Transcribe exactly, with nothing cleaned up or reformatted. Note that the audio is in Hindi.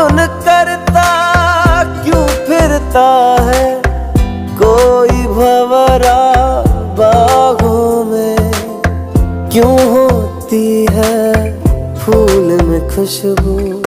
गुनगुन करता क्यों फिरता है कोई भंवरा बाहों में, क्यों होती है फूल में खुशबू